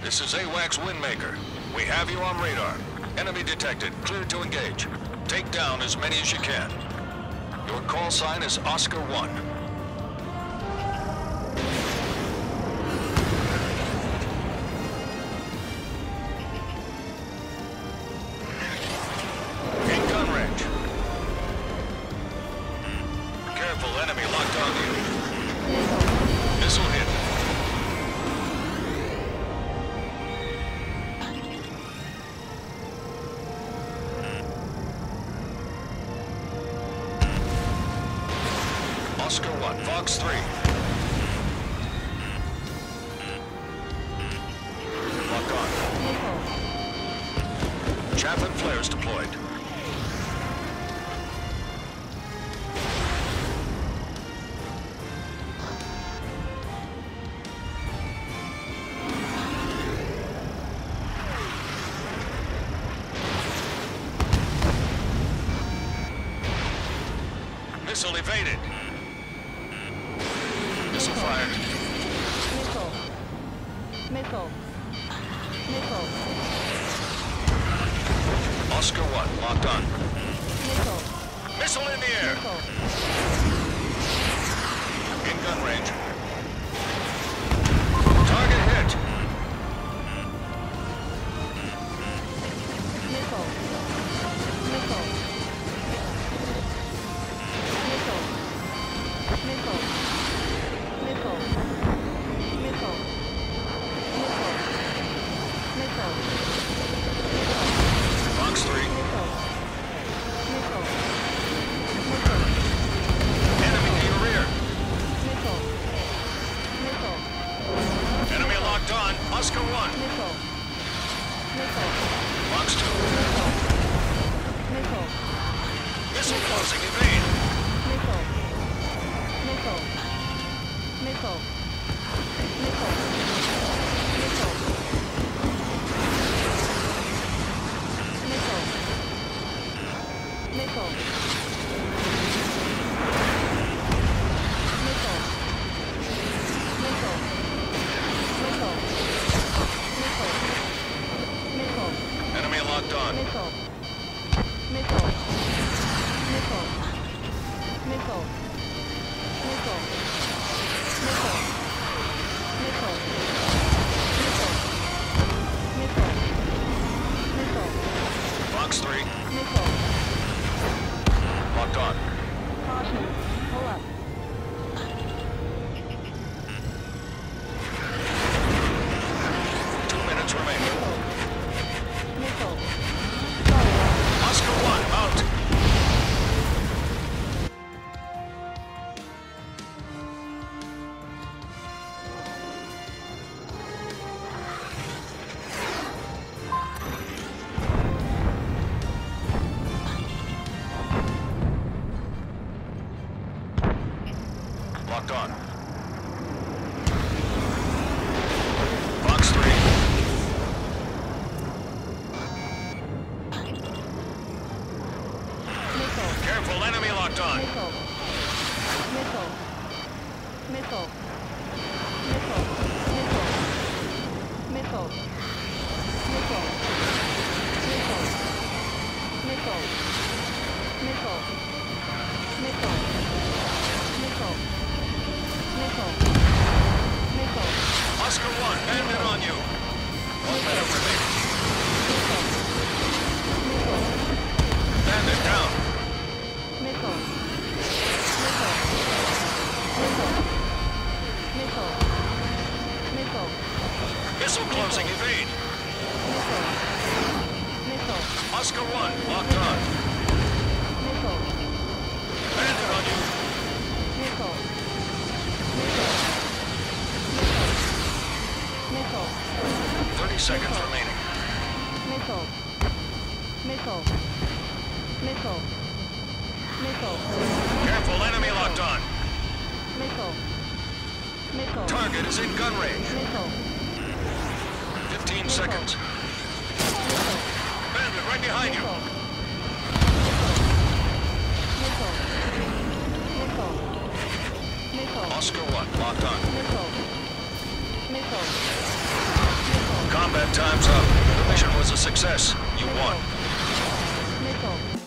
This is AWACS Windmaker. We have you on radar. Enemy detected. Cleared to engage. Take down as many as you can. Your call sign is Oscar 1. In gun range. Careful, enemy locked on you. Missile hit. Oscar 1, Fox 3. Lock on. Chaff and flares deployed. Missile evaded. Missile fired. Missile. Missile. Missile. Oscar 1, locked on. Missile. Missile in the air. Missile. In gun range. Target hit. Missile. Missile. Missile. Missile. Missile. Missile. Missile. Missile. Fox 3. Missile. Missile. Missile. Enemy to your rear. Missile. Missile. Enemy locked on. Oscar 1. Missile. Missile. Fox 2. Missile. Missile. Missile closing. Evade. Missile. Missile. Missile. Missile. Missile. Missile. Missile. Missile. Missile. Missile. Missile. Missile. Enemy locked on. Missile. Missile. Missile. Missile. Missile. Missile. Missile. Missile. Missile. Fox 3. Missile. Locked on. Caution. Pull up. 2 minutes remaining. Missile. Follow. Oscar 1, out. Locked on. Fox 3. Missile. Careful, enemy locked on. Missile. Missile. Missile. Missile. Missile. Missile. Missile. Missile. Missile. Missile. Missile. Missile. Missile. Missile. Oscar 1, bandit on you. 1 minute remaining. Missile. Missile. Bandit down. Missile. Missile. Missile. Missile. Missile. Missile closing, evade. Missile. Missile. Oscar 1, locked on. Missile. Bandit on you. Missile. Missile. Missile. 30 seconds remaining. Missile. Missile. Missile. Missile. Careful, enemy locked on. Missile. Missile. Target is in gun range. Missile. 15 seconds. Missile. Bandit right behind you. Missile. Missile. Missile. Missile. Oscar 1, locked on. Missile. Missile. Missile. Combat time's up. The mission was a success. You won. Missile.